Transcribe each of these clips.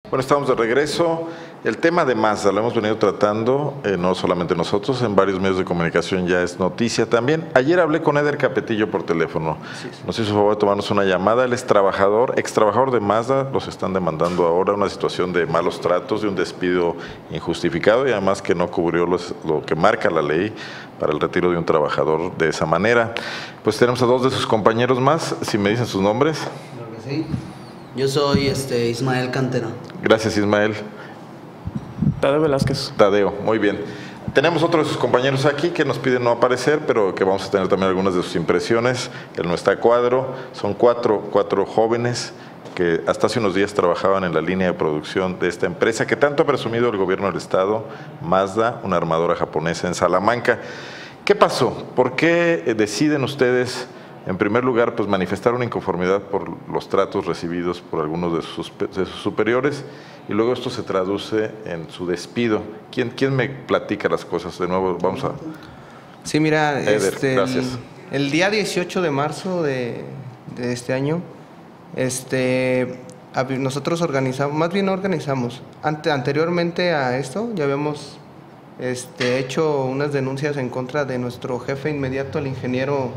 Bueno, estamos de regreso. El tema de Mazda lo hemos venido tratando, no solamente nosotros, en varios medios de comunicación ya es noticia también. Ayer hablé con Eder Capetillo por teléfono. Nos hizo favor de tomarnos una llamada. Él es trabajador, ex trabajador de Mazda. Los están demandando ahora, una situación de malos tratos, de un despido injustificado y además que no cubrió lo que marca la ley para el retiro de un trabajador de esa manera. Pues tenemos a dos de sus compañeros más, si me dicen sus nombres. Claro que sí. Yo soy Ismael Cantera. Gracias, Ismael. Tadeo Velázquez. Tadeo, muy bien. Tenemos otro de sus compañeros aquí que nos piden no aparecer, pero que vamos a tener también algunas de sus impresiones. Él no está a cuadro. Son cuatro jóvenes que hasta hace unos días trabajaban en la línea de producción de esta empresa que tanto ha presumido el gobierno del estado, Mazda, una armadora japonesa en Salamanca. ¿Qué pasó? ¿Por qué deciden ustedes, en primer lugar, pues manifestar una inconformidad por los tratos recibidos por algunos de sus superiores y luego esto se traduce en su despido? ¿Quién me platica las cosas? De nuevo, vamos a... Sí, mira, Eder, gracias. el día 18 de marzo de este año, nosotros organizamos, más bien no organizamos, anteriormente a esto ya habíamos hecho unas denuncias en contra de nuestro jefe inmediato, el ingeniero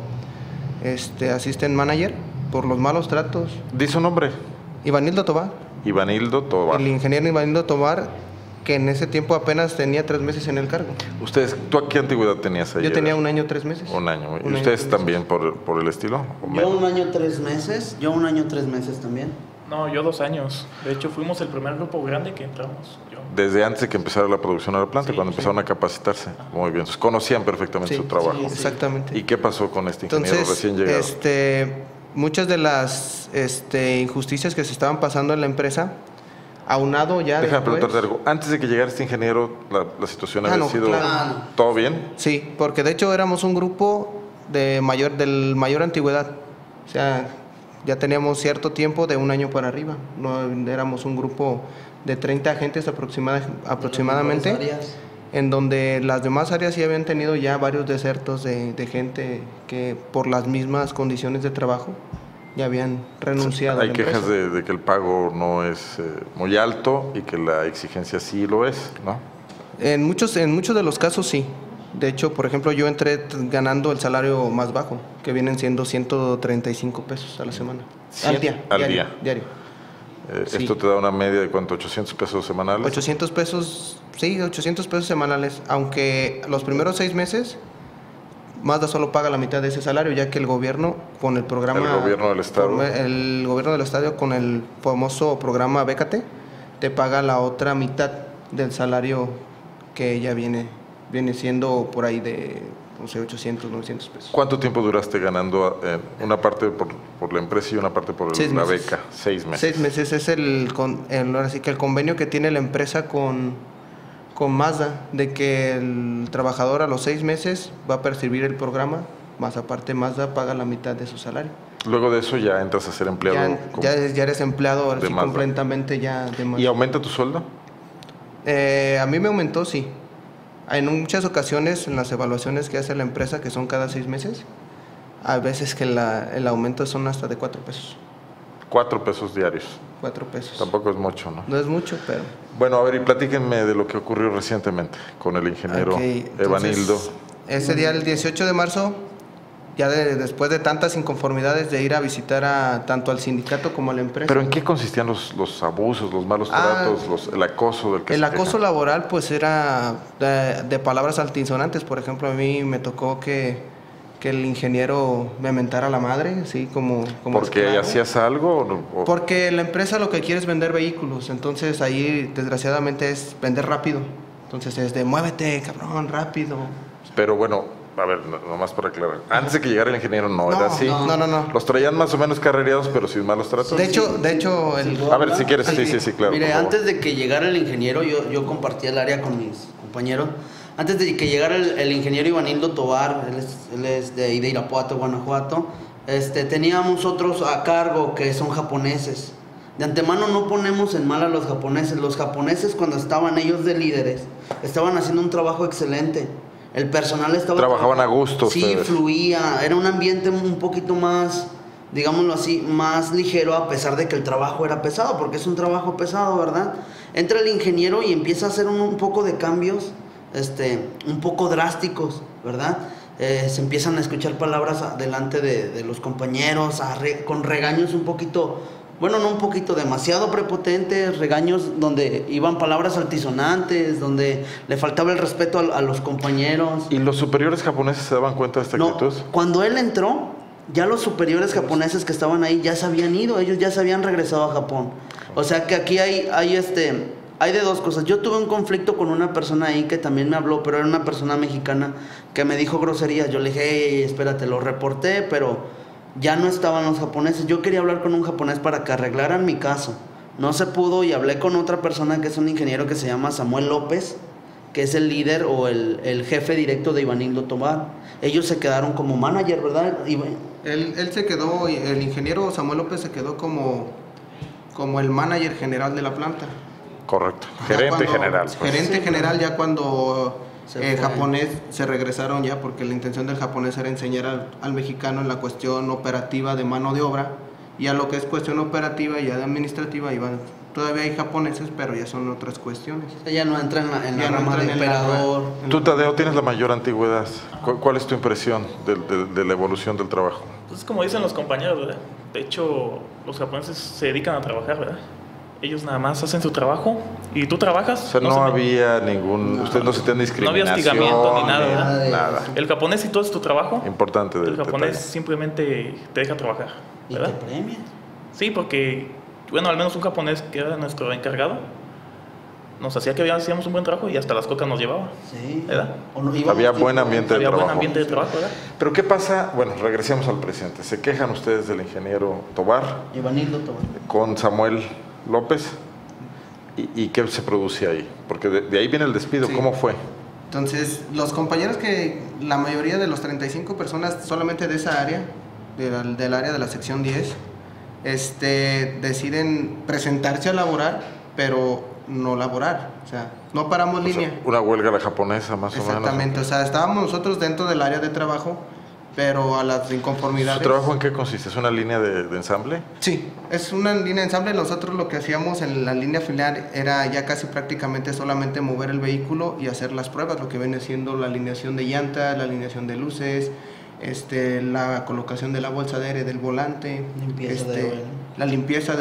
assistant manager, por los malos tratos. ¿Di su nombre? Ivanildo Tobar. Ivanildo Tobar. El ingeniero Ivanildo Tobar, que en ese tiempo apenas tenía 3 meses en el cargo. Ustedes, ¿tú qué antigüedad tenías ahí? Yo tenía 1 año 3 meses. Un año. ¿Y ustedes también por el estilo? Yo 1 año 3 meses. Yo 1 año 3 meses también. No, yo 2 años. De hecho, fuimos el primer grupo grande que entramos. Desde antes de que empezara la producción de la planta, Sí, cuando empezaron a capacitarse. Muy bien. Entonces, conocían perfectamente su trabajo. sí. Exactamente. ¿Y qué pasó con este ingeniero recién llegado? Muchas de las injusticias que se estaban pasando en la empresa, aunado ya Déjame después... preguntarte algo. Antes de que llegara este ingeniero, la situación había no, sido... claro. ¿Todo bien? Sí, porque de hecho éramos un grupo del mayor antigüedad. O sea, ya teníamos cierto tiempo de 1 año para arriba. No éramos un grupo de 30 agentes aproximadamente, en donde las demás áreas sí habían tenido ya varios desertos de gente que por las mismas condiciones de trabajo ya habían renunciado. Hay quejas de que el pago no es muy alto y que la exigencia sí lo es, ¿no? En muchos de los casos sí. De hecho, por ejemplo, yo entré ganando el salario más bajo, que vienen siendo 135 pesos a la semana. Diario. Sí. Sí. Esto te da una media de ¿cuánto? 800 pesos semanales. 800 pesos, sí, 800 pesos semanales, aunque los primeros 6 meses Mazda solo paga la mitad de ese salario, ya que el gobierno con el programa... El gobierno del estado. El gobierno del estado con el famoso programa Bécate, te paga la otra mitad del salario que ya viene siendo por ahí de, no sé, 800, 900 pesos. ¿Cuánto tiempo duraste ganando una parte por la empresa y una parte por la beca? 6 meses. 6 meses es ahora sí que el convenio que tiene la empresa con Mazda, de que el trabajador a los 6 meses va a percibir el programa, más aparte Mazda paga la mitad de su salario. Luego de eso ya entras a ser empleado. Ya eres empleado ahora sí, completamente ya de Mazda. ¿Y aumenta tu sueldo? A mí me aumentó, sí. En muchas ocasiones, en las evaluaciones que hace la empresa, que son cada 6 meses, a veces que el aumento son hasta de 4 pesos. 4 pesos diarios. 4 pesos. Tampoco es mucho, ¿no? No es mucho, pero... Bueno, a ver, y platíquenme de lo que ocurrió recientemente con el ingeniero Evanildo. Ese día, el 18 de marzo, ya después de tantas inconformidades de ir a visitar tanto al sindicato como a la empresa. ¿Pero en qué consistían los abusos, los malos tratos, el acoso del que el acoso laboral, pues era de palabras altisonantes. Por ejemplo, a mí me tocó que el ingeniero me mentara la madre, así como ¿Porque esclavo. hacías algo? Porque la empresa lo que quiere es vender vehículos, entonces ahí desgraciadamente es vender rápido. Entonces es de muévete, cabrón, rápido. Pero bueno, a ver, nomás para aclarar. Antes de que llegara el ingeniero no era así. No. Los traían más o menos carrereados, pero sin malos tratos. De hecho, a ver, si quieres, sí, claro. Mire, antes de que llegara el ingeniero, yo compartía el área con mis compañeros. Antes de que llegara el ingeniero Ivanildo Tobar, él es de Irapuato, Guanajuato, teníamos otros a cargo que son japoneses. De antemano no ponemos en mal a los japoneses. Los japoneses, cuando estaban ellos de líderes, estaban haciendo un trabajo excelente. El personal estaba... Trabajaban a gusto. Sí, ustedes. fluía. Era un ambiente un poquito más digámoslo así, más ligero a pesar de que el trabajo era pesado, porque es un trabajo pesado, ¿verdad? Entra el ingeniero y empieza a hacer un poco de cambios, un poco drásticos, ¿verdad? Se empiezan a escuchar palabras delante de los compañeros, con regaños un poquito, bueno, no un poquito, demasiado prepotentes, regaños donde iban palabras altisonantes, donde le faltaba el respeto a los compañeros. ¿Y los superiores japoneses se daban cuenta de esta actitud? Cuando él entró, ya los superiores japoneses que estaban ahí ya se habían ido, ellos ya se habían regresado a Japón. O sea que aquí hay de dos cosas. Yo tuve un conflicto con una persona ahí que también me habló, pero era una persona mexicana que me dijo groserías. Yo le dije, hey, espérate, lo reporté, pero ya no estaban los japoneses. Yo quería hablar con un japonés para que arreglaran mi caso. No se pudo y hablé con otra persona que es un ingeniero que se llama Samuel López, que es el líder o el jefe directo de Ivanildo Tovar. Ellos se quedaron como manager, ¿verdad? Él se quedó, el ingeniero Samuel López se quedó como el manager general de la planta. Correcto, gerente general. Pues. Gerente general ya cuando japonés se regresaron ya, porque la intención del japonés era enseñar al mexicano en la cuestión operativa de mano de obra, y a lo que es cuestión operativa y ya de administrativa todavía hay japoneses, pero ya son otras cuestiones. Ya no entran en la rama de operador. Tú, Tadeo, tienes la mayor antigüedad. ¿Cuál es tu impresión de la evolución del trabajo? Pues como dicen los compañeros, ¿verdad? De hecho, los japoneses se dedican a trabajar, ¿verdad? Ellos nada más hacen su trabajo y tú trabajas. O sea, no había ningún... Ustedes no se tienen discriminación. No había hostigamiento ni nada, ¿verdad? Nada. El japonés, si tú haces tu trabajo... Importante. El japonés simplemente te deja trabajar, ¿verdad? ¿Y te premia? Sí, porque, bueno, al menos un japonés que era nuestro encargado, nos hacía que hacíamos un buen trabajo y hasta las cocas nos llevaba. Sí. ¿Verdad? Había buen ambiente de trabajo. Había buen ambiente de trabajo, ¿verdad? Pero ¿qué pasa? Bueno, regresemos al presente. ¿Se quejan ustedes del ingeniero Tovar? Ivanildo Tovar. Con Samuel López. ¿Y qué se produce ahí? Porque de ahí viene el despido. Sí. ¿Cómo fue? Entonces, los compañeros la mayoría de los 35 personas solamente de esa área, del área de la sección 10, deciden presentarse a laborar, pero no laborar. O sea, no paramos línea. Sea, una huelga a la japonesa, más o menos. Exactamente. O sea, estábamos nosotros dentro del área de trabajo, pero a las inconformidades... ¿Su trabajo en qué consiste? ¿Es una línea de ensamble? Sí, es una línea de ensamble. Nosotros lo que hacíamos en la línea final era ya casi prácticamente solamente mover el vehículo y hacer las pruebas, lo que viene siendo la alineación de llantas, la alineación de luces, la colocación de la bolsa de aire del volante, la limpieza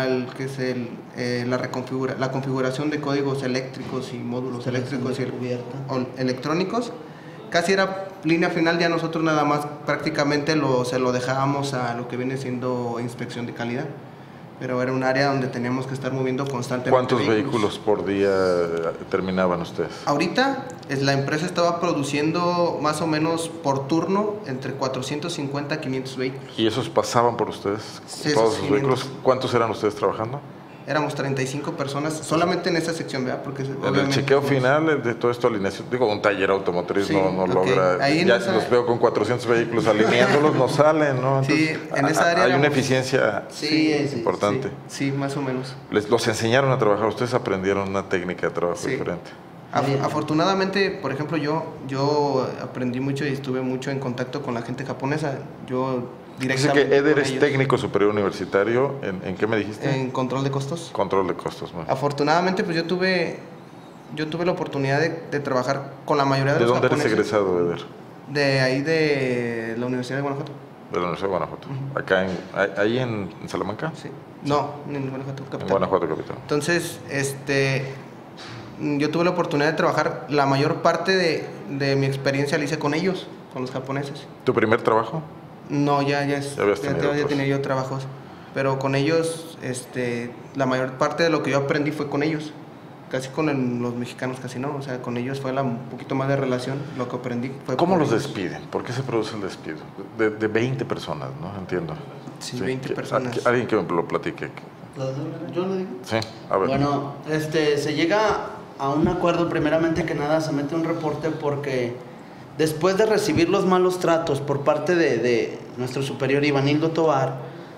la configuración de códigos eléctricos y módulos eléctricos y electrónicos. Casi era línea final, ya nosotros nada más prácticamente se lo dejábamos a lo que viene siendo inspección de calidad. Pero era un área donde teníamos que estar moviendo constantemente. ¿Cuántos vehículos por día terminaban ustedes? Ahorita la empresa estaba produciendo más o menos por turno entre 450 a 500 vehículos. ¿Y esos pasaban por ustedes? Sí, todos esos vehículos. ¿Cuántos eran ustedes trabajando? Éramos 35 personas, solamente en esa sección, ¿verdad? Porque en el chequeo final de todo esto, alineación, digo, un taller automotriz sí, no logra, ahí ya los veo con 400 vehículos alineándolos, no salen, ¿no? Entonces, sí, en esa área hay una eficiencia importante. Sí, más o menos. Los enseñaron a trabajar, ustedes aprendieron una técnica de trabajo diferente. Afortunadamente, por ejemplo, yo aprendí mucho y estuve mucho en contacto con la gente japonesa. Dice que Eder es técnico superior universitario. ¿En qué me dijiste? En control de costos. Control de costos. Bueno. Afortunadamente, pues yo tuve la oportunidad de trabajar con la mayoría de los japoneses. ¿De dónde eres egresado, Eder? De ahí, de la Universidad de Guanajuato. De la Universidad de Guanajuato. Acá ahí en Salamanca. Sí. No, en Guanajuato capital. En Guanajuato capital. Entonces, yo tuve la oportunidad de trabajar, la mayor parte de mi experiencia la hice con ellos, con los japoneses. ¿Tu primer trabajo? No, ya tenía yo trabajos, pero con ellos, la mayor parte de lo que yo aprendí fue con ellos, casi con los mexicanos casi no, o sea, con ellos fue un poquito más de relación, lo que aprendí fue. ¿Cómo los despiden? ¿Por qué se produce el despido? De 20 personas, ¿no? Entiendo. Sí, 20 personas. Alguien que me lo platique. ¿Yo lo digo? Sí, a ver. Bueno, se llega a un acuerdo, primeramente que nada, se mete un reporte porque... Después de recibir los malos tratos por parte de nuestro superior Ivanildo Tovar,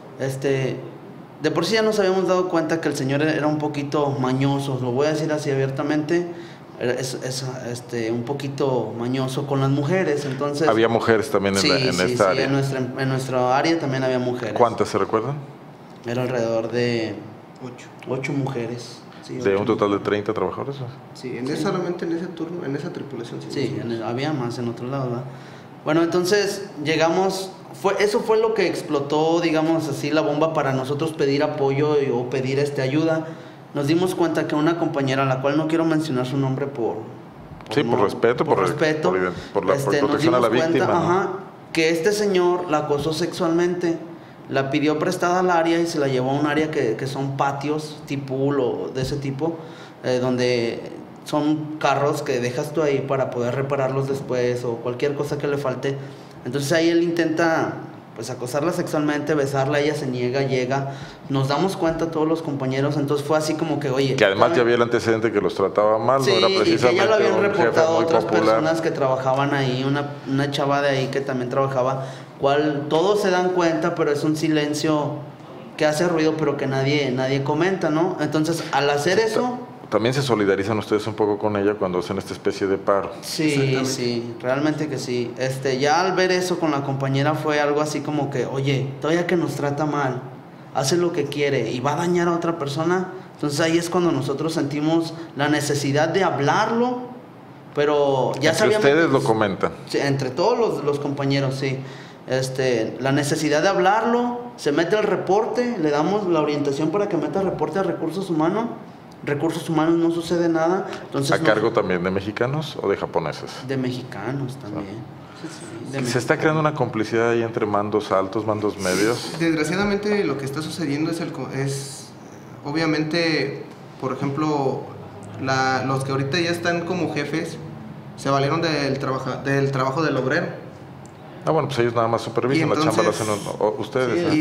de por sí ya nos habíamos dado cuenta que el señor era un poquito mañoso, lo voy a decir así abiertamente. un poquito mañoso con las mujeres, entonces... Había mujeres también en esta área. En nuestra área también había mujeres. ¿Cuántas se recuerdan? Era alrededor de 8 mujeres. Sí, ¿De 8. un total de 30 trabajadores? Sí, solamente en ese turno, en esa tripulación. Sí, había más en otro lado, ¿verdad? Bueno, entonces llegamos, eso fue lo que explotó, digamos así, la bomba para nosotros pedir apoyo o pedir ayuda. Nos dimos cuenta que una compañera, a la cual no quiero mencionar su nombre por respeto, por la protección a la víctima. Ajá, que este señor la acosó sexualmente, la pidió prestada al área y se la llevó a un área que son patios, tipo o de ese tipo, donde son carros que dejas tú ahí para poder repararlos después o cualquier cosa que le falte. Entonces ahí él intenta pues acosarla sexualmente, besarla, ella se niega, llega, nos damos cuenta todos los compañeros, entonces fue así como que, oye... Que además ya había el antecedente que los trataba mal, sí, no era precisamente y que ya lo habían reportado otras popular. Personas que trabajaban ahí, una chava de ahí que también trabajaba, cual todos se dan cuenta, pero es un silencio que hace ruido, pero que nadie comenta, ¿no? Entonces, al hacer eso... También se solidarizan ustedes un poco con ella cuando hacen esta especie de paro. Sí, realmente que sí. Ya al ver eso con la compañera fue algo así como que, oye, todavía que nos trata mal, hace lo que quiere y va a dañar a otra persona. Entonces ahí es cuando nosotros sentimos la necesidad de hablarlo, pero ya sabíamos... ustedes lo comentan. Sí, entre todos los compañeros, sí. La necesidad de hablarlo, se mete el reporte, le damos la orientación para que meta el reporte a Recursos Humanos, no sucede nada. Entonces, ¿A cargo también de mexicanos o de japoneses? De mexicanos también. ¿Se está creando una complicidad ahí entre mandos altos, mandos medios? Desgraciadamente lo que está sucediendo es obviamente, por ejemplo, los que ahorita ya están como jefes se valieron del trabajo del obrero. Bueno, pues ellos nada más supervisan, la chamba la hacen ustedes.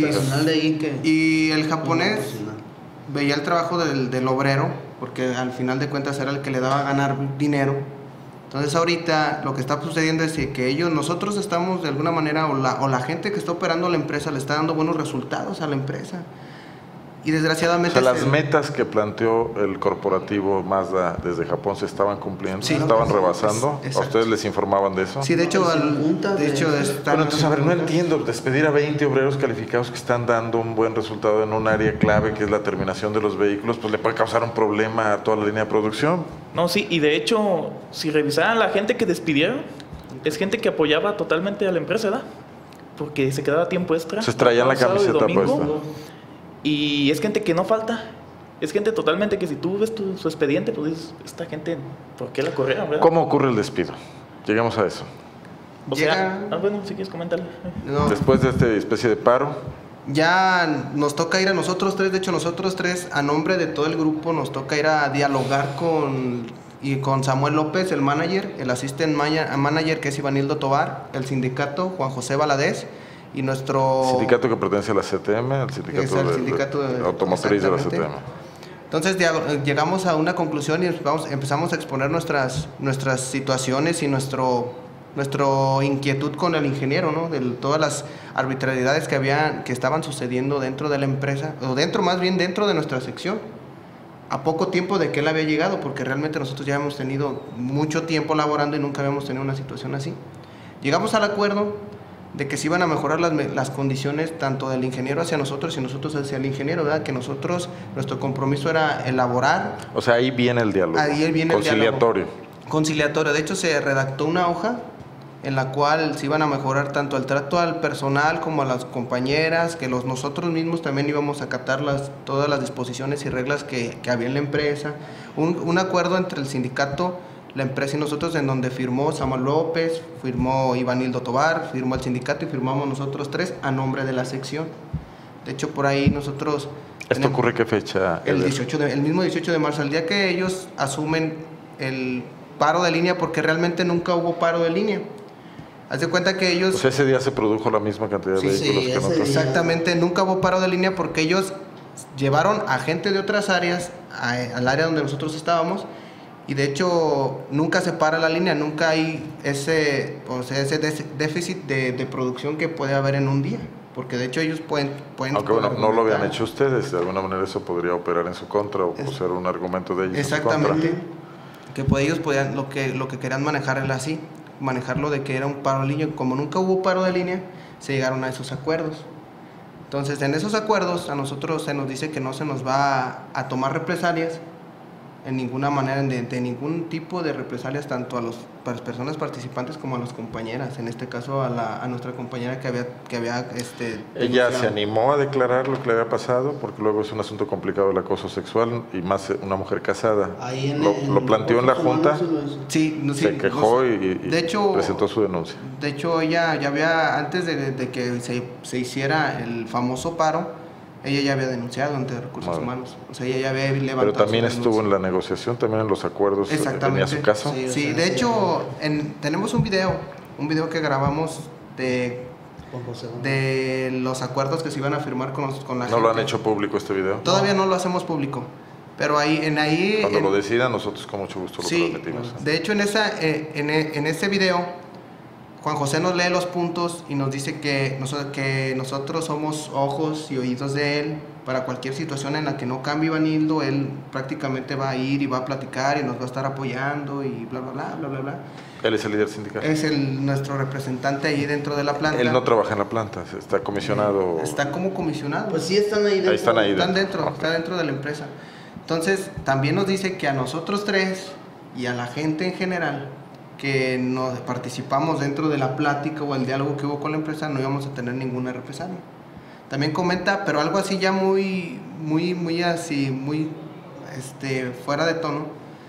Y el japonés veía el trabajo del obrero, porque al final de cuentas era el que le daba a ganar dinero. Entonces ahorita lo que está sucediendo es que nosotros estamos de alguna manera, o la gente que está operando la empresa le está dando buenos resultados a la empresa. Y desgraciadamente... O sea, las metas que planteó el corporativo Mazda desde Japón se estaban cumpliendo, se estaban rebasando. ¿A ustedes les informaban de eso? Sí, de hecho... Bueno, entonces, a ver, no entiendo, despedir a 20 obreros calificados que están dando un buen resultado en un área clave que es la terminación de los vehículos, pues le puede causar un problema a toda la línea de producción. No, sí, y de hecho, si revisaran la gente que despidieron, es gente que apoyaba totalmente a la empresa, ¿verdad? Porque se quedaba tiempo extra. Se traían la camiseta puesta. Y es gente que no falta. Es gente totalmente que si tú ves su expediente, pues dices, esta gente, ¿por qué la corrieron, verdad? ¿Cómo ocurre el despido? Llegamos a eso. Bueno, si quieres comentarle. No. Después de esta especie de paro. Ya nos toca ir a nosotros tres, de hecho nosotros tres, a nombre de todo el grupo, nos toca ir a dialogar con Samuel López, el manager, el assistant manager, que es Ivanildo Tobar, el sindicato, Juan José Valadez, y nuestro... Sindicato que pertenece a la CTM, el sindicato de automotriz de la CTM. Entonces llegamos a una conclusión y empezamos a exponer nuestras situaciones y nuestra inquietud con el ingeniero, ¿no? De todas las arbitrariedades que estaban sucediendo dentro de la empresa, o dentro de nuestra sección, a poco tiempo de que él había llegado, porque realmente nosotros ya hemos tenido mucho tiempo laborando y nunca habíamos tenido una situación así. Llegamos al acuerdo de que se iban a mejorar las condiciones tanto del ingeniero hacia nosotros y nosotros hacia el ingeniero, ¿verdad? Que nuestro compromiso era elaborar... O sea, ahí viene el diálogo. Ahí viene conciliatorio. Conciliatorio. De hecho, se redactó una hoja en la cual se iban a mejorar tanto el trato al personal como a las compañeras, que nosotros mismos también íbamos a acatar todas las disposiciones y reglas que había en la empresa. Un acuerdo entre el sindicato, la empresa y nosotros, en donde firmó Samuel López, firmó Ivanildo Tobar, firmó el sindicato y firmamos nosotros tres a nombre de la sección. De hecho, por ahí nosotros... ¿Esto ocurre qué fecha? El mismo 18 de marzo, el día que ellos asumen el paro de línea, porque realmente nunca hubo paro de línea. Haz de cuenta que ellos... Pues ese día se produjo la misma cantidad de vehículos que nosotros. Exactamente, nunca hubo paro de línea porque ellos llevaron a gente de otras áreas al área donde nosotros estábamos. Y de hecho nunca se para la línea, nunca hay ese déficit de producción que puede haber en un día, porque de hecho ellos pueden aunque bueno, no lo habían hecho ustedes, de alguna manera eso podría operar en su contra o ser un argumento de ellos. Exactamente. que pues ellos podían, lo que querían manejar era así, manejarlo de que era un paro de línea. Como nunca hubo paro de línea, se llegaron a esos acuerdos. Entonces, en esos acuerdos a nosotros se nos dice que no se nos va a tomar represalias en ninguna manera, de ningún tipo de represalias, tanto a las personas participantes como a las compañeras. En este caso a nuestra compañera que había Ella denunciado. se animó a declarar lo que le había pasado, porque luego es un asunto complicado el acoso sexual, y más una mujer casada. Ahí Lo planteó en la junta, Sí, no, sí, se quejó y de hecho, presentó su denuncia. De hecho, ella ya había, antes de que se hiciera el famoso paro, ella ya había denunciado ante Recursos Vale. Humanos. O sea, ella ya había levantado. Pero también su estuvo denuncia. en la negociación, también en los acuerdos. Exactamente. ¿Tenía su caso? Sí. Sí, de hecho, tenemos un video que grabamos Juan José. de los acuerdos que se iban a firmar con la gente. ¿No lo han hecho público este video? Todavía no lo hacemos público, pero Cuando lo decidan, nosotros con mucho gusto lo sí, transmitimos. de hecho en ese video Juan José nos lee los puntos y nos dice que nosotros somos ojos y oídos de él para cualquier situación en la que no cambie Ivanildo. Él prácticamente va a ir y va a platicar y nos va a estar apoyando y bla bla bla bla bla bla. Él es el líder sindical. Es nuestro representante ahí dentro de la planta. Él no trabaja en la planta, está comisionado. Está como comisionado. Pues sí, están ahí dentro. Ahí están ahí Están dentro. dentro, Ok. está dentro de la empresa. Entonces, también nos dice que a nosotros tres y a la gente en general que nos participamos dentro de la plática o el diálogo que hubo con la empresa, no íbamos a tener ninguna represalia. También comenta, pero algo así ya muy fuera de tono,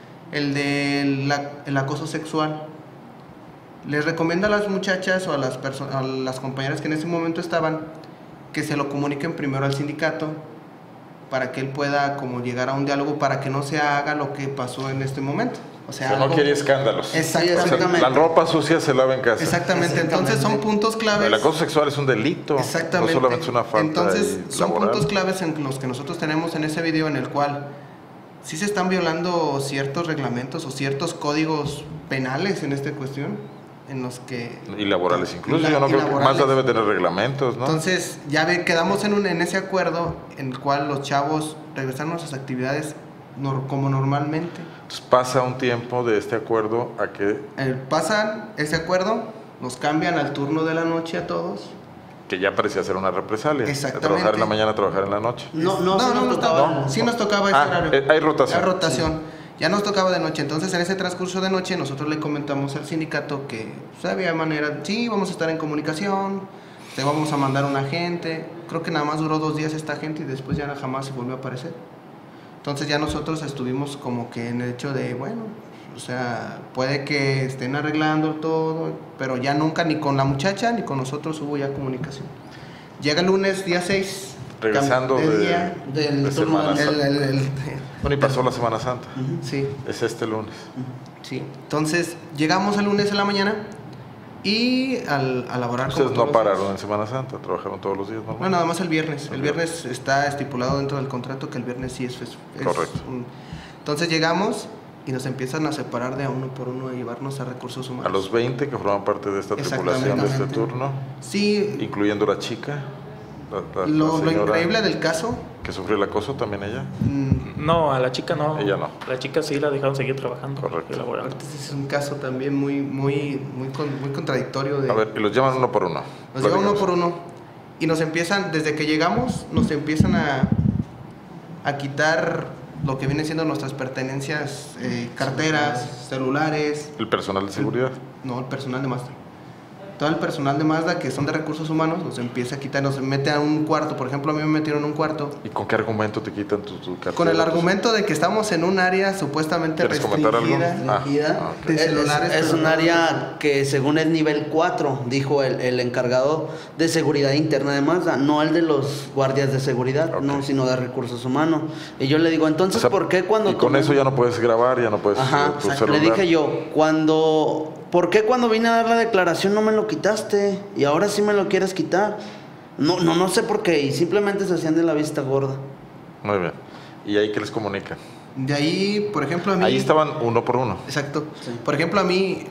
el acoso sexual. Les recomiendo a las muchachas o a las compañeras que en ese momento estaban que se lo comuniquen primero al sindicato para que él pueda como llegar a un diálogo para que no se haga lo que pasó en este momento. O sea, no algo- quiere escándalos. Exactamente. La ropa sucia se lava en casa. Exactamente. Entonces son puntos claves. El acoso sexual es un delito. Exactamente. No solamente es una falta Entonces, son laboral. puntos claves en los que nosotros tenemos en ese video, en el cual sí se están violando ciertos reglamentos o ciertos códigos penales en esta cuestión, en los que... Y laborales incluso. Y Yo no creo que laborales. Mazda debe tener reglamentos, ¿no? Entonces, quedamos en ese acuerdo en el cual los chavos regresaron a sus actividades como normalmente. Entonces pasa un tiempo de este acuerdo a que Pasan ese acuerdo, nos cambian al turno de la noche a todos. ya parecía ser una represalia. Exactamente. Trabajar en la mañana, trabajar en la noche. No, sí nos estaba. tocaba. Sí nos tocaba ese horario. Hay rotación. La rotación. Ya nos tocaba de noche. Entonces, en ese transcurso de noche, nosotros le comentamos al sindicato que pues, había manera. Sí, vamos a estar en comunicación. Te vamos a mandar un agente. Creo que nada más duró 2 días esta gente y después ya jamás se volvió a aparecer. Entonces, ya nosotros estuvimos como que en el hecho de, bueno, o sea, puede que estén arreglando todo, pero ya nunca ni con la muchacha ni con nosotros hubo ya comunicación. Llega el lunes, día 6. Regresando de del turno Semana del- Santa. Bueno, y pasó la Semana Santa. Sí, Es este lunes. sí. Entonces, llegamos el lunes en la mañana y al laborar como Ustedes no todos los pararon días. en Semana Santa, trabajaron todos los días, ¿no? No, nada más el viernes. El El viernes está estipulado dentro del contrato que el viernes sí es Correcto. Entonces llegamos y nos empiezan a separar de a uno por uno, a llevarnos a recursos humanos. A los 20 que formaban parte de esta tripulación de este Exactamente. turno, Sí, incluyendo la chica, la lo señora increíble del caso, que sufrió el acoso, también ella. No, a la chica no. Ella no. La chica sí la dejaron seguir trabajando. Correcto. y laborando. este es un caso también muy contradictorio. A ver, y los llaman uno por uno. Nos llevan uno Platícanos. por uno y nos empiezan, desde que llegamos, nos empiezan a quitar lo que viene siendo nuestras pertenencias, carteras, celulares, El personal de seguridad. no, el personal de Mazda. Todo el personal de Mazda que son de recursos humanos nos empieza a quitar, nos mete a un cuarto. Por ejemplo, a mí me metieron en un cuarto ¿Y con qué argumento te quitan tu cartera? con el argumento de que estamos en un área supuestamente ¿Quieres comentar algo? restringida. Ah, ok. De celulares, es pero un no- área que según es nivel 4, dijo el encargado de seguridad interna de Mazda, no el de los guardias de seguridad, Ok. no, sino de recursos humanos. Y yo le digo, entonces, O sea, ¿por qué cuando Y con tomé- eso ya no puedes grabar, ya no puedes Ajá, tu le celular. dije yo, ¿por qué cuando vine a dar la declaración no me lo quitaste? Y ahora sí me lo quieres quitar. No sé por qué, y simplemente se hacían de la vista gorda. Muy bien. ¿Y ahí qué les comunican? De ahí, por ejemplo, a mí... Ahí estaban uno por uno. Exacto. Sí. Por ejemplo, a mí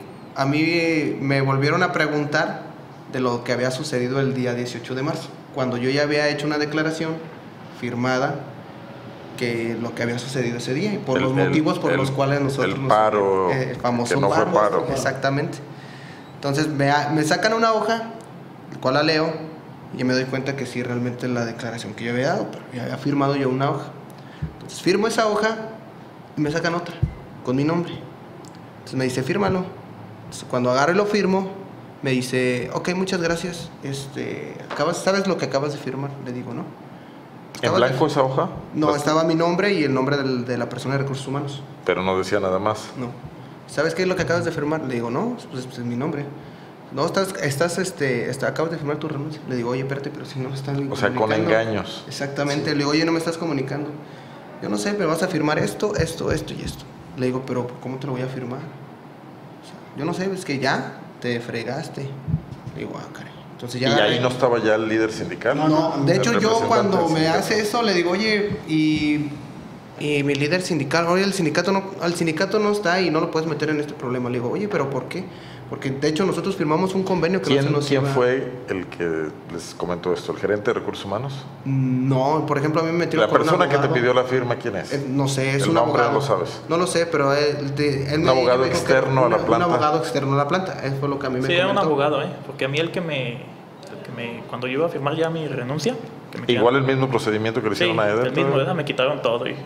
me volvieron a preguntar de lo que había sucedido el día 18 de marzo, cuando yo ya había hecho una declaración firmada que lo que había sucedido ese día y por los motivos por los cuales nosotros el paro, el famoso que no fue paro. Exactamente. Entonces me sacan una hoja, el cual la leo y me doy cuenta que sí, realmente es la declaración que yo había dado, pero ya había firmado yo una hoja. Entonces firmo esa hoja y me sacan otra con mi nombre. Entonces me dice, fírmalo. Entonces, cuando agarro y lo firmo, me dice, ok, muchas gracias. ¿Sabes lo que acabas de firmar? Le digo, ¿no? ¿En blanco esa hoja? No, estaba mi nombre y el nombre de la persona de recursos humanos. Pero no decía nada más. No. ¿Sabes qué es lo que acabas de firmar? Le digo, no, pues es mi nombre. No, acabas de firmar tu renuncia. Le digo, oye, espérate, pero si no me estás comunicando. O sea, con engaños. Exactamente. Le digo, oye, no me estás comunicando. Yo no sé, pero vas a firmar esto y esto. Le digo, pero ¿cómo te lo voy a firmar? O sea, yo no sé, es que ya te fregaste. Le digo, caray. Entonces ya ¿Y ahí no estaba ya el líder sindical? No, de hecho yo cuando me sindical. hace eso le digo, oye, y mi líder sindical, oye, al sindicato no está y no lo puedes meter en este problema. Le digo, oye, ¿pero por qué? Porque de hecho nosotros firmamos un convenio que no se nos ¿Quién iba... fue el que les comentó esto? ¿El gerente de recursos humanos? No, por ejemplo, a mí me metieron ¿La con un persona que te abogado. pidió la firma quién es? No sé, es ¿El un nombre abogado. no lo sabes? No lo sé, pero él ¿Un abogado dijo que externo a la planta? Un abogado externo a la planta, eso fue lo que a mí me Sí, comentó. era un abogado, porque a mí cuando yo iba a firmar ya mi renuncia... que me Igual el mismo procedimiento que le hicieron sí, a Eder. el mismo, ¿verdad? Me quitaron todo y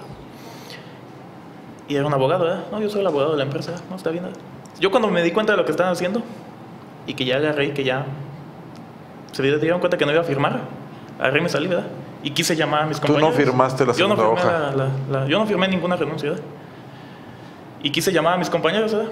era un abogado, ¿verdad? No, yo soy el abogado de la empresa, no, está bien, ¿verdad? Yo cuando me di cuenta de lo que estaban haciendo y que ya agarré, que ya se dieron cuenta que no iba a firmar, agarré y me salí, ¿verdad? Y quise llamar a mis Tú compañeros. no firmaste la segunda yo no firmé hoja. yo no firmé ninguna renuncia, ¿verdad? Y quise llamar a mis compañeros, ¿verdad?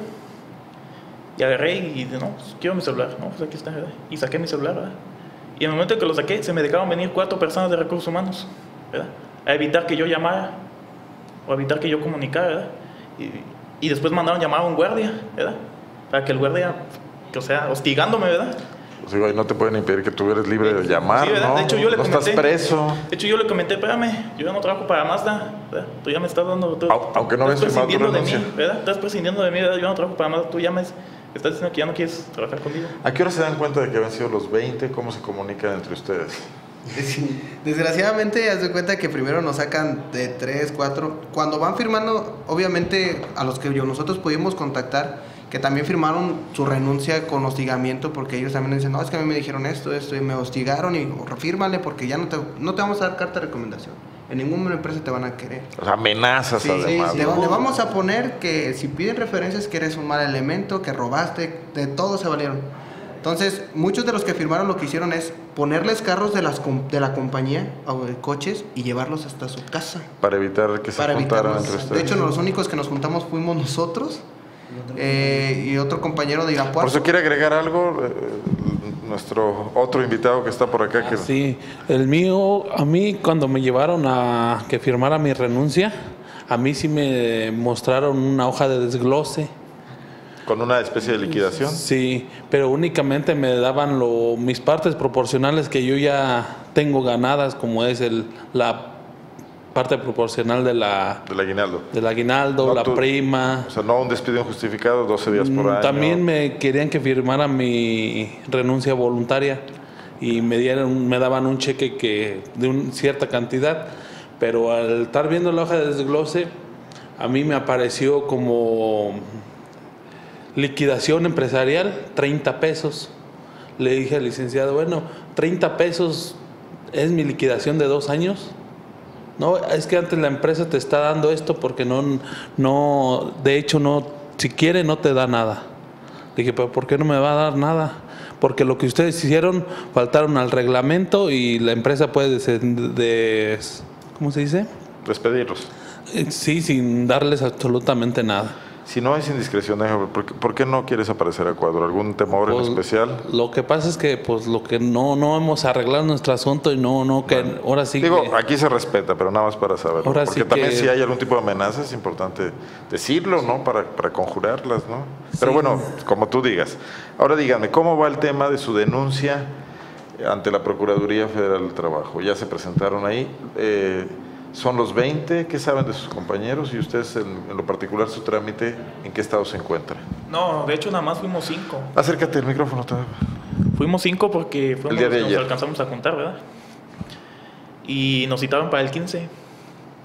Y agarré y dije, no, pues, quiero mi celular. No, pues aquí está, ¿verdad? Y saqué mi celular, ¿verdad? Y en el momento en que lo saqué, se me dejaron venir 4 personas de recursos humanos, ¿verdad? A evitar que yo llamara o a evitar que yo comunicara, ¿verdad? Y después mandaron llamar a un guardia, ¿verdad? Para que el guardia, o sea, hostigándome, ¿verdad? Pues digo, ahí no te pueden impedir que tú eres libre de llamar, Sí, ¿verdad? ¿no? De hecho, yo le no comenté, estás preso. De hecho, yo le comenté, espérame, yo ya no trabajo para Mazda, ¿verdad? Tú ya me estás dando... Aunque no estás habías firmado tu prescindiendo de renuncia. mí, ¿verdad? Estás prescindiendo de mí, ¿verdad? Yo no trabajo para Mazda, tú ya me estás diciendo que ya no quieres trabajar conmigo. ¿A qué hora se dan cuenta de que habían sido los 20? ¿Cómo se comunican entre ustedes? Desgraciadamente, haz de cuenta que primero nos sacan de 3, 4. Cuando van firmando, obviamente a los que nosotros pudimos contactar, que también firmaron su renuncia con hostigamiento, porque ellos también dicen, no, es que a mí me dijeron esto, y me hostigaron, y fírmale porque ya no te vamos a dar carta de recomendación. En ninguna empresa te van a querer. O sea, amenazas además. Le vamos a poner que si piden referencias que eres un mal elemento, que robaste, de todo se valieron. Entonces, muchos de los que firmaron lo que hicieron es ponerles carros de la compañía o de coches y llevarlos hasta su casa. Para evitar que se juntaran entre ustedes. De hecho, los únicos que nos juntamos fuimos nosotros y otro compañero de Irapuato. Por eso quiere agregar algo nuestro otro invitado que está por acá. Que... Sí, el mío, a mí cuando me llevaron a que firmara mi renuncia, a mí sí me mostraron una hoja de desglose. ¿Con una especie de liquidación? Sí, pero únicamente me daban mis partes proporcionales que yo ya tengo ganadas, como es la parte proporcional del aguinaldo. Del aguinaldo, No, la prima. O sea, no un despido injustificado, 12 días por año. También me querían que firmara mi renuncia voluntaria y me daban un cheque de cierta cantidad, pero al estar viendo la hoja de desglose, a mí me apareció como liquidación empresarial, 30 pesos. Le dije al licenciado, bueno, 30 pesos es mi liquidación de 2 años. No, es que antes la empresa te está dando esto porque de hecho no, si quiere no te da nada. Le dije, pero ¿por qué no me va a dar nada? Porque lo que ustedes hicieron, faltaron al reglamento y la empresa puede ¿cómo se dice? Despedirlos. Sí, sin darles absolutamente nada. Si no es indiscreción, ¿por qué no quieres aparecer a cuadro? ¿Algún temor en especial? Lo que pasa es que pues lo que no hemos arreglado nuestro asunto y que ahora sí Digo, que... aquí se respeta, pero nada más para saberlo. Ahora porque sí también que... si hay algún tipo de amenaza es importante decirlo, ¿no? Para conjurarlas, ¿no? Pero Sí. bueno, como tú digas. Ahora díganme, ¿cómo va el tema de su denuncia ante la Procuraduría Federal del Trabajo? Ya se presentaron ahí. ¿Son los 20? ¿Qué saben de sus compañeros? Y ustedes, en lo particular, su trámite, ¿en qué estado se encuentra? No, de hecho nada más fuimos 5. Acércate el micrófono. Fuimos 5 porque fuimos El día de los que ayer. nos alcanzamos a juntar, ¿verdad? Y nos citaron para el 15.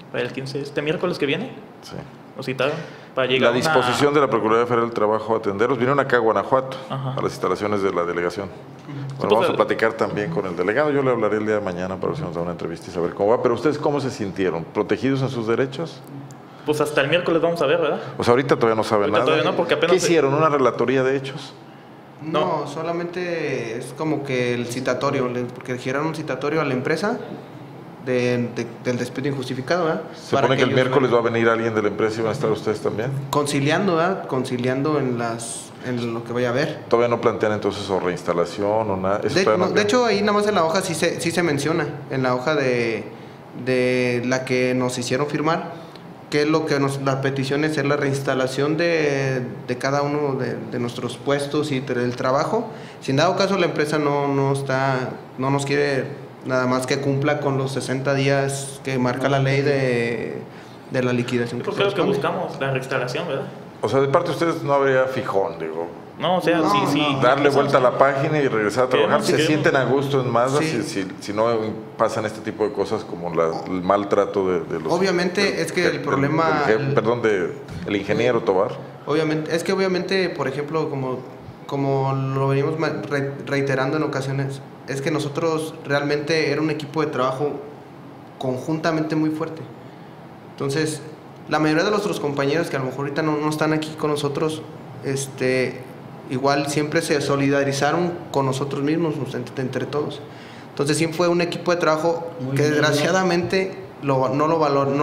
para el 15, este miércoles que viene. Sí. Nos citaron para llegar La disposición de la Procuraduría Federal del Trabajo a atenderlos. Vinieron acá a Guanajuato, Ajá. a las instalaciones de la delegación. Bueno, pues, vamos a platicar también con el delegado. Yo le hablaré el día de mañana para ver si nos da una entrevista y saber cómo va. Pero ustedes, ¿cómo se sintieron? ¿Protegidos en sus derechos? Pues hasta el miércoles vamos a ver, ¿verdad? O sea, ahorita todavía no saben Ahorita nada. todavía no, porque apenas ¿Qué hicieron? ¿Una relatoría de hechos? No, solamente es como que el citatorio, porque dijeron un citatorio a la empresa del despido injustificado, ¿verdad? Se supone que el miércoles va a venir alguien de la empresa y van a estar ustedes también. Conciliando, ¿verdad? Conciliando en lo que vaya a haber. Todavía no plantean entonces o reinstalación o nada. Eso todavía no De hecho, ahí nada más en la hoja sí se menciona, en la hoja de la que nos hicieron firmar, que es lo que la petición es la reinstalación de cada uno de nuestros puestos y del trabajo. Si en dado caso la empresa no nos quiere nada más que cumpla con los 60 días que marca la ley de la liquidación. Yo creo que buscamos la reinstalación, ¿verdad? O sea, de parte de ustedes no habría fijón, digo. No, o sea, No, sí. no. Darle vuelta a la página y regresar a trabajar. Sí, ¿Se sienten a gusto en Mazda Sí. si no pasan este tipo de cosas como el maltrato de los... Obviamente es que el problema... el ingeniero Tobar. Obviamente, por ejemplo, como lo venimos reiterando en ocasiones, es que nosotros realmente era un equipo de trabajo conjuntamente muy fuerte. Entonces, la mayoría de nuestros compañeros que a lo mejor ahorita no están aquí con nosotros, igual siempre se solidarizaron con nosotros mismos, entre todos. Entonces siempre fue un equipo de trabajo que desgraciadamente no lo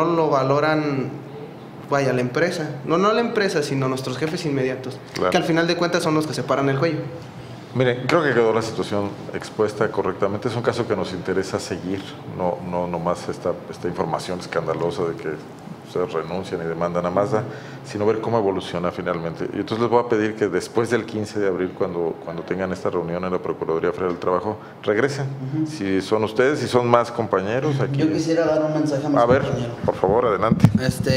valoran, vaya, la empresa. No la empresa, sino nuestros jefes inmediatos, Claro. que al final de cuentas son los que se paran el cuello. Miren, creo que quedó la situación expuesta correctamente. Es un caso que nos interesa seguir, no nomás esta información escandalosa de que ustedes renuncian y demandan a Mazda, sino ver cómo evoluciona finalmente. Y entonces les voy a pedir que después del 15 de abril, cuando tengan esta reunión en la Procuraduría Federal del Trabajo, regresen. Si son ustedes, si son más compañeros aquí. Yo quisiera dar un mensaje a mis A ver, compañeros. por favor, adelante.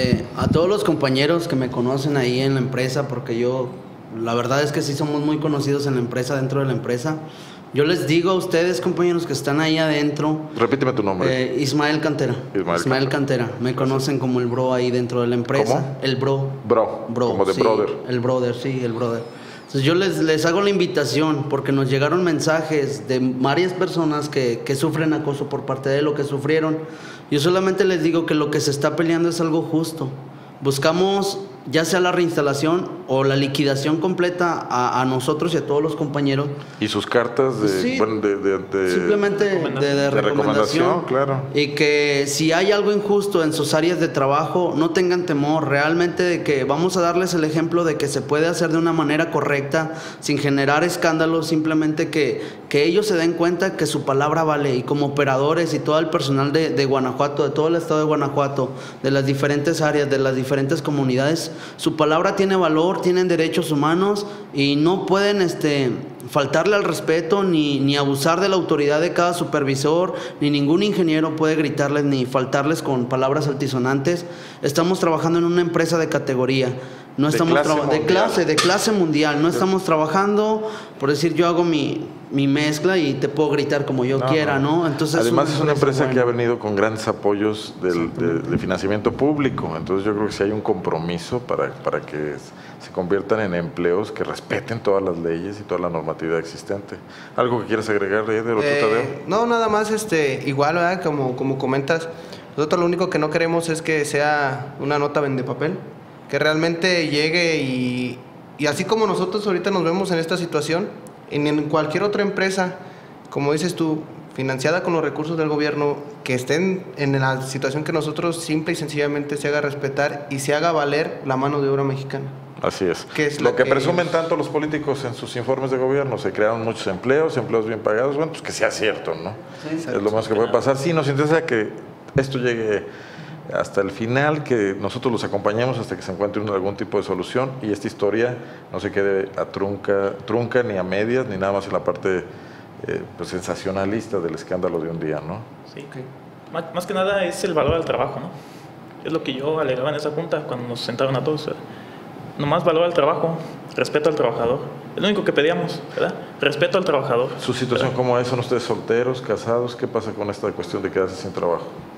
A todos los compañeros que me conocen ahí en la empresa, porque la verdad es que sí somos muy conocidos en la empresa, dentro de la empresa. Yo les digo a ustedes, compañeros que están ahí adentro. Repíteme tu nombre. Ismael Cantera. Ismael Cantera. Me conocen como el bro ahí dentro de la empresa. ¿Cómo? El bro. Bro, como de sí, brother. El brother, sí, el brother. Entonces yo les hago la invitación porque nos llegaron mensajes de varias personas que sufren acoso por parte de lo que sufrieron. Yo solamente les digo que lo que se está peleando es algo justo. Buscamos ya sea la reinstalación o la liquidación completa a nosotros y a todos los compañeros. Y sus cartas de, Sí, simplemente de recomendación, claro. Y que si hay algo injusto en sus áreas de trabajo, no tengan temor realmente de que vamos a darles el ejemplo de que se puede hacer de una manera correcta, sin generar escándalos, simplemente que ellos se den cuenta que su palabra vale, y como operadores y todo el personal de Guanajuato, de todo el estado de Guanajuato, de las diferentes áreas, de las diferentes comunidades, su palabra tiene valor, tienen derechos humanos y no pueden faltarle al respeto ni abusar de la autoridad de cada supervisor, ni ningún ingeniero puede gritarles ni faltarles con palabras altisonantes. Estamos trabajando en una empresa de categoría. No estamos de clase mundial. No estamos trabajando, por decir, yo hago mi mezcla y te puedo gritar como yo quiera, ¿no? Entonces además es una empresa buena, que ha venido con grandes apoyos de financiamiento público. Entonces yo creo que sí hay un compromiso para que se conviertan en empleos que respeten todas las leyes y toda la normatividad existente. ¿Algo que quieras agregar de lo que Tadeo? No, nada más igual, ¿verdad? Como comentas, nosotros lo único que no queremos es que sea una nota vendepapel, que realmente llegue y así como nosotros ahorita nos vemos en esta situación, en cualquier otra empresa, como dices tú, financiada con los recursos del gobierno, que estén en la situación que nosotros simple y sencillamente se haga respetar y se haga valer la mano de obra mexicana. Así es. Que es lo que que presumen tanto los políticos en sus informes de gobierno, se crearon muchos empleos bien pagados, bueno, pues que sea cierto, ¿no? Sí, es lo más que puede pasar. Sí, nos interesa que esto llegue hasta el final, que nosotros los acompañemos hasta que se encuentre algún tipo de solución y esta historia no se quede a trunca ni a medias, ni nada más en la parte pues sensacionalista del escándalo de un día, ¿no? Sí. Okay. Más que nada es el valor del trabajo, ¿no? Es lo que yo alegaba en esa junta cuando nos sentaron a todos. Nomás valor al trabajo, respeto al trabajador. Es lo único que pedíamos, ¿verdad? Respeto al trabajador. ¿Su situación cómo es? ¿Son ustedes solteros, casados? ¿Qué pasa con esta cuestión de quedarse sin trabajo?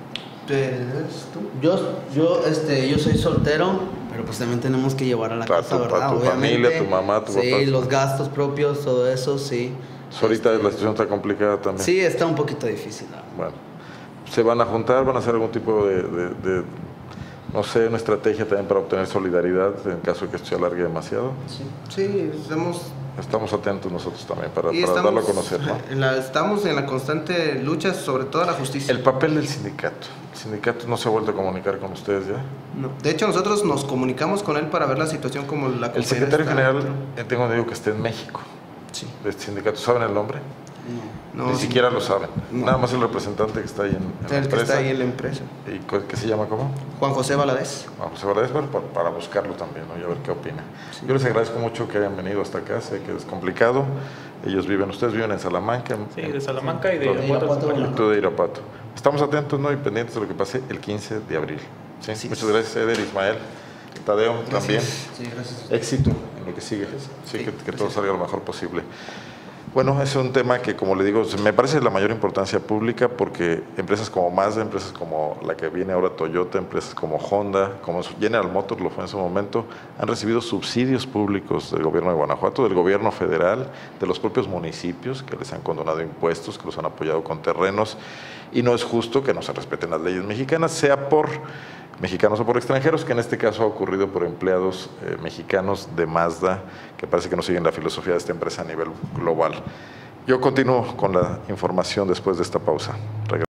¿Eres tú? Yo soy soltero, pero pues también tenemos que llevar a la casa, ¿verdad? Para tu Obviamente. familia, tu mamá, tu papá. Sí, los gastos propios, todo eso, sí. Ahorita la situación está complicada también. Sí, está un poquito difícil. ¿No? Bueno, ¿se van a juntar? ¿Van a hacer algún tipo de no sé, una estrategia también para obtener solidaridad en caso de que esto se alargue demasiado? Sí, Estamos atentos nosotros también para estamos, darlo a conocer, ¿no? Estamos en la constante lucha, sobre todo la justicia. El papel del sindicato. ¿El sindicato no se ha vuelto a comunicar con ustedes ya? No. De hecho, nosotros nos comunicamos con él para ver la situación como la El compañera secretario está general, dentro. tengo entendido que está en México, Sí. de este sindicato. ¿Saben el nombre? No, Ni sí. siquiera lo saben. No. Nada más el representante que está ahí en la El que empresa. está ahí en la empresa. ¿Y qué se llama cómo? Juan José Valadez. Vamos a ver, para buscarlo también, ¿no? Y a ver qué opina. Yo les agradezco mucho que hayan venido hasta acá, sé que es complicado. Ustedes viven en Salamanca. Sí, de Salamanca y de Irapuato. Irapuato. Y tú de Irapuato. Estamos atentos, ¿no? Y pendientes de lo que pase el 15 de abril. ¿Sí? Muchas gracias, Eder, Ismael, Tadeo también. Sí, gracias. Éxito en lo que sigue. Sí, que todo salga lo mejor posible. Bueno, es un tema que, como le digo, me parece de la mayor importancia pública porque empresas como Mazda, empresas como la que viene ahora Toyota, empresas como Honda, como General Motors lo fue en su momento, han recibido subsidios públicos del gobierno de Guanajuato, del gobierno federal, de los propios municipios que les han condonado impuestos, que los han apoyado con terrenos, y no es justo que no se respeten las leyes mexicanas, sea por mexicanos o por extranjeros, que en este caso ha ocurrido por empleados mexicanos de Mazda, que parece que no siguen la filosofía de esta empresa a nivel global. Yo continúo con la información después de esta pausa.